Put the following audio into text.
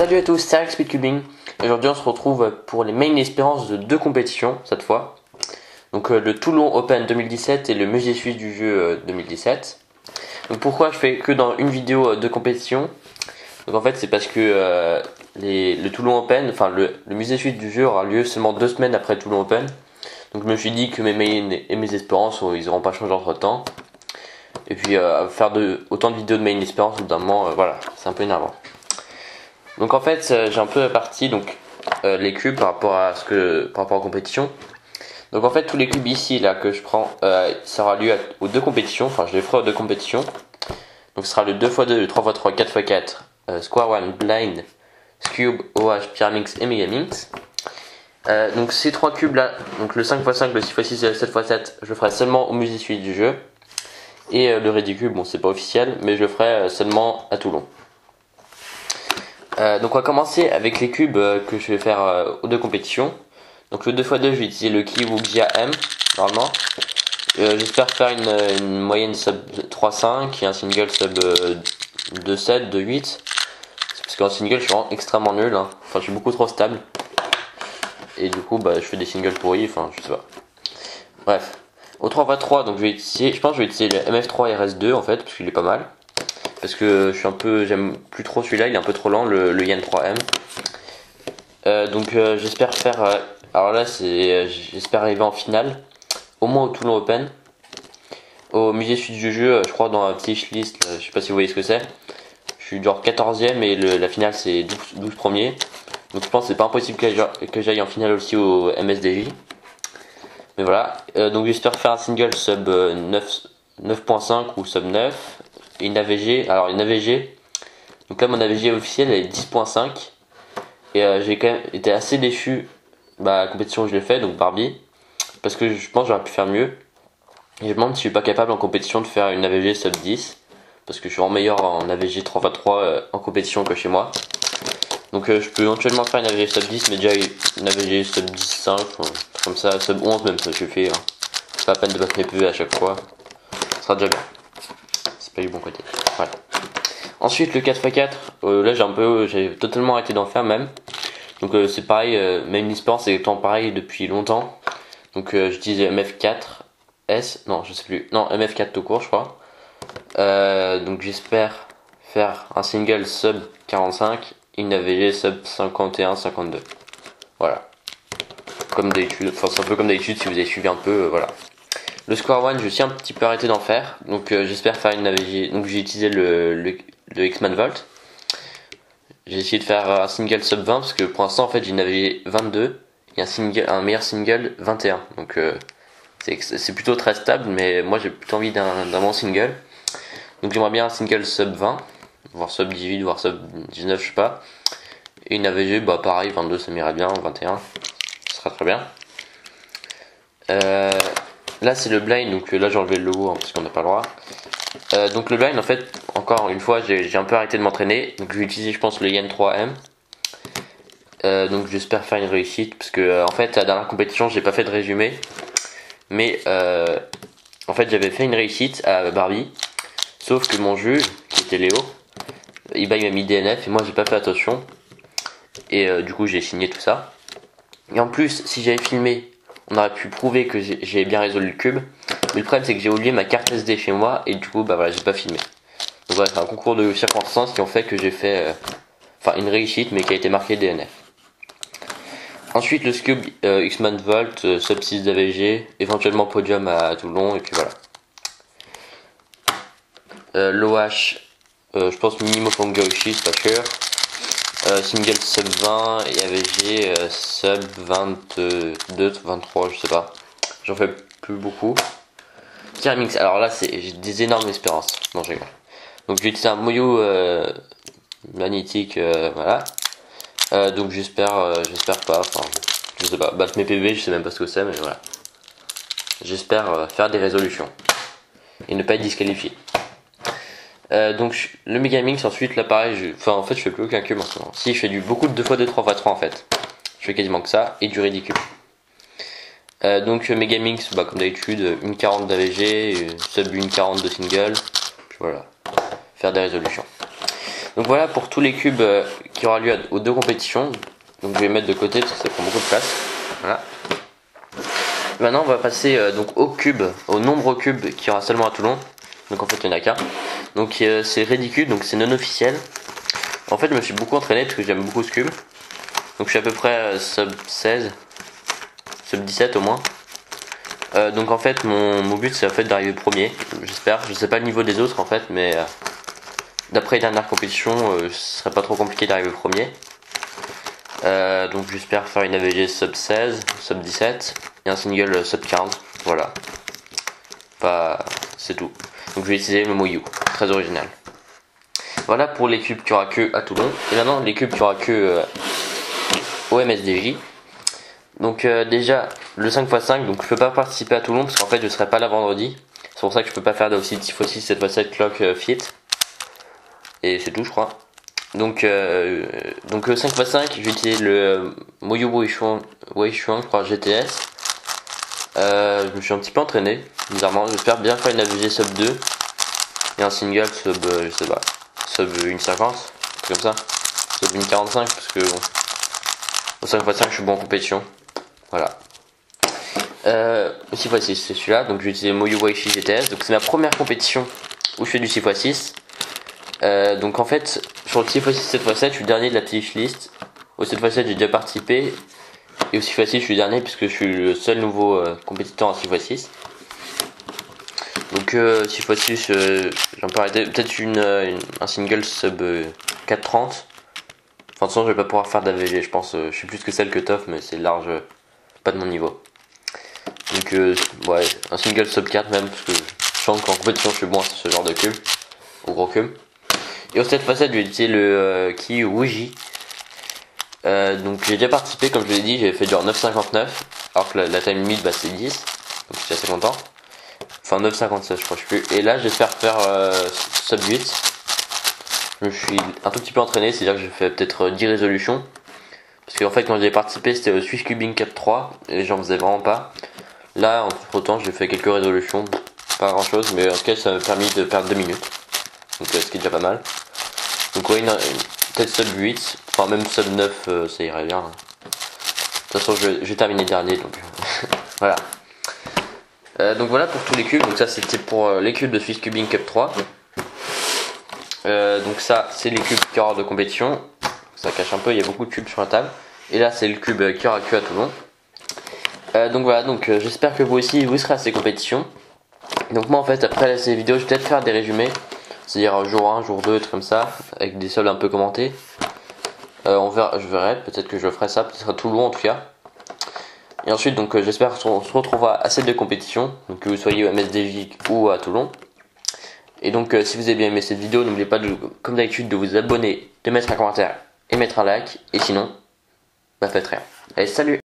Salut à tous, c'est Alex Speedcubing. Aujourd'hui on se retrouve pour les main espérances de deux compétitions cette fois. Donc le Toulon Open 2017 et le Musée Suisse du jeu 2017. Donc pourquoi je fais que dans une vidéo de compétition? Donc en fait c'est parce que le Toulon Open, enfin le Musée Suisse du jeu aura lieu seulement 2 semaines après le Toulon Open. Donc je me suis dit que mes main et mes espérances ils n'auront pas changé entre temps. Et puis faire autant de vidéos de main espérances notamment, voilà, c'est un peu énervant. Donc en fait j'ai un peu réparti les cubes par rapport à aux compétitions. Donc en fait tous les cubes ici là que je prends ça aura lieu aux deux compétitions, enfin je les ferai aux deux compétitions. Donc ce sera le 2x2, le 3x3, 4x4, Square One, Blind, Scube, OH, Pyraminx et Megaminx. Donc ces trois cubes là, donc le 5x5, le 6x6 et le 7x7, je le ferai seulement au musée suisse du jeu. Et le Redicube, bon c'est pas officiel, mais je le ferai seulement à Toulon. Donc on va commencer avec les cubes que je vais faire aux deux compétitions. Donc le 2x2 je vais utiliser le Kiwuxia M normalement. J'espère faire une moyenne sub 3.5 et un single sub 2.7, 2.8. Parce qu'en single je suis vraiment extrêmement nul, hein. Enfin je suis beaucoup trop stable. Et du coup je fais des singles pourris, enfin je sais pas. Bref. Au 3x3 donc je pense que je vais utiliser le MF3 RS2 en fait parce qu'il est pas mal. Parce que j'aime plus trop celui-là, il est un peu trop lent, le Yen 3M. J'espère faire, alors là j'espère arriver en finale, au moins au Toulon Open. Au musée suisse du jeu, je crois dans la petite list, je sais pas si vous voyez ce que c'est. Je suis genre 14ème et la finale c'est 12 premiers. Donc je pense que c'est pas impossible que j'aille en finale aussi au MSDJ. Mais voilà, donc j'espère faire un single sub 9.5 ou sub 9. Et une AVG, alors une AVG, donc là mon AVG officiel elle est 10.5 et j'ai quand même été assez déçu la compétition où je l'ai fait, donc Barbie, parce que je pense que j'aurais pu faire mieux. Et je me demande si je suis pas capable en compétition de faire une AVG sub 10, parce que je suis vraiment meilleur en AVG 3x3 en compétition que chez moi. Donc je peux éventuellement faire une AVG sub 10, mais déjà une AVG sub 10.5, comme ça, sub 11 même ça suffit. Hein. C'est pas la peine de battre mes PV à chaque fois, ça sera déjà bien. C'est pas du bon côté. Voilà. Ensuite le 4x4, là j'ai totalement arrêté d'en faire même. Donc c'est pareil, même l'espérance c'est exactement pareil depuis longtemps. Donc j'utilise MF4S, non je sais plus, non MF4 tout court je crois. Donc j'espère faire un single sub 45 et une AVG sub 51-52. Voilà. Comme d'habitude, enfin c'est un peu comme d'habitude si vous avez suivi un peu, voilà. Le Square One, je suis un petit peu arrêté d'en faire, donc j'espère faire une AVG. Donc j'ai utilisé le X-Man Volt. J'ai essayé de faire un single sub 20 parce que pour l'instant en fait j'ai une AVG 22 et un meilleur single 21. Donc c'est plutôt très stable, mais moi j'ai plutôt envie d'un bon single. Donc j'aimerais bien un single sub 20, voire sub 18, voire sub 19, je sais pas. Et une AVG, pareil, 22 ça m'irait bien, 21, ça sera très bien. Là c'est le blind, donc là j'ai enlevé le logo parce qu'on n'a pas le droit. Donc le blind en fait, encore une fois j'ai un peu arrêté de m'entraîner, donc je vais utiliser je pense le Yen 3M. Donc j'espère faire une réussite parce que en fait la dernière compétition j'ai pas fait de résumé, mais en fait j'avais fait une réussite à Barbie, sauf que mon juge qui était Léo, il m'a mis DNF et moi j'ai pas fait attention et du coup j'ai signé tout ça. Et en plus si j'avais filmé, on aurait pu prouver que j'ai bien résolu le cube. Mais le problème c'est que j'ai oublié ma carte SD chez moi et du coup voilà j'ai pas filmé. Donc voilà, c'est un concours de circonstances qui ont fait que j'ai fait une réussite mais qui a été marquée DNF. Ensuite le Scube X-Man Volt, sub 6 d'AVG, éventuellement podium à Toulon et puis voilà. L'OH, je pense minimum Pongoishi, c'est pas sûr. Single sub 20 et AVG sub 22, 23, je sais pas. J'en fais plus beaucoup. Pyraminx, alors là j'ai des énormes espérances. Non, j'ai rigole. Donc j'ai utilisé un moyo magnétique, voilà. Donc j'espère pas, je sais pas, battre mes PV, je sais même pas ce que c'est, mais voilà. J'espère faire des résolutions et ne pas être disqualifié. Donc le Megaminx ensuite là pareil, en fait je fais plus aucun cube en ce moment. Si je fais beaucoup de 2x2, 3x3 en fait. Je fais quasiment que ça et du ridicule. Donc Megaminx, comme d'habitude, une 40 d'AVG, sub une 40 de single, puis voilà, faire des résolutions. Donc voilà pour tous les cubes qui aura lieu aux 2 compétitions. Donc je vais les mettre de côté parce que ça prend beaucoup de place. Voilà. Maintenant on va passer donc au nombre cubes qu'il y aura seulement à Toulon. Donc en fait il n'y en a qu'un. Donc c'est ridicule, donc c'est non officiel. En fait je me suis beaucoup entraîné parce que j'aime beaucoup ce cube. Donc je suis à peu près sub 16, sub 17 au moins. Donc en fait mon but c'est en fait d'arriver premier, j'espère. Je sais pas le niveau des autres en fait, mais d'après les dernières compétitions ce serait pas trop compliqué d'arriver premier. Donc j'espère faire une AVG sub 16, sub 17 et un single sub 15, voilà. C'est tout. Donc je vais utiliser le Moyu, très original. Voilà pour les cubes qu'il n'y aura que à Toulon. Et maintenant les cubes qu'il n'y aura que au MSDJ. Donc déjà le 5x5, donc je peux pas participer à Toulon parce qu'en fait je serai pas là vendredi. C'est pour ça que je peux pas faire aussi 6x6 7x7 clock fit. Et c'est tout je crois. Donc 5x5 je vais utiliser le Moyu Weishuang, je crois GTS. Je me suis un petit peu entraîné, bizarrement. J'espère bien faire une AVG sub 2 et un single sub, je sais pas, sub 1.50, comme ça, sub 1.45 parce que bon, au 5x5 je suis bon en compétition. Voilà. Le 6x6 c'est celui-là, donc je vais utiliser Moyu Weishi GTS. Donc c'est ma première compétition où je fais du 6x6. Donc en fait, sur le 6x6 7x7, je suis dernier de la petite list. Au 7x7 j'ai déjà participé. Et au 6x6 je suis dernier puisque je suis le seul nouveau compétiteur en 6x6. Donc 6x6 j'en peux arrêter peut-être un single sub 4.30. Enfin de toute façon je vais pas pouvoir faire d'AVG je pense. Je suis plus que celle que Toff mais c'est large pas de mon niveau. Donc ouais, un single sub 4 même parce que je sens qu'en compétition je suis bon à ce genre de cube. Au gros cube. Et au 7x7 je vais utiliser le Ki Wuji. Donc j'ai déjà participé comme je l'ai dit, j'ai fait genre 9.59 alors que la time limit c'est 10, donc je suis assez content. Enfin 9.57 je crois, je sais plus. Et là j'espère faire sub 8. Je me suis un tout petit peu entraîné, c'est à dire que j'ai fait peut-être 10 résolutions. Parce qu'en fait quand j'ai participé c'était au Swiss Cubing Cup 3 et j'en faisais vraiment pas. Là entre temps j'ai fait quelques résolutions, pas grand chose, mais en tout cas ça m'a permis de perdre 2 minutes. Donc ce qui est déjà pas mal. Donc ouais, peut-être sub 8, enfin même sub 9 ça irait bien. De toute façon je vais terminer dernier donc voilà. Donc voilà pour tous les cubes, donc ça c'était pour les cubes de Swiss Cubing Cup 3. Donc ça c'est les cubes qui aura de compétition. Ça cache un peu, il y a beaucoup de cubes sur la table. Et là c'est le cube qui aura que à Toulon. Donc voilà, donc j'espère que vous aussi vous serez à ces compétitions. Donc moi en fait après ces vidéos je vais peut-être faire des résumés. C'est-à-dire jour 1, jour 2, trucs comme ça, avec des soldes un peu commentés. On verra, je verrai, peut-être que je ferai ça, peut-être à Toulon en tout cas. Et ensuite, donc j'espère qu'on se retrouvera à cette 2 compétitions, donc que vous soyez au MSDJ ou à Toulon. Et donc si vous avez bien aimé cette vidéo, n'oubliez pas comme d'habitude de vous abonner, de mettre un commentaire et mettre un like. Et sinon, bah faites rien. Allez, salut!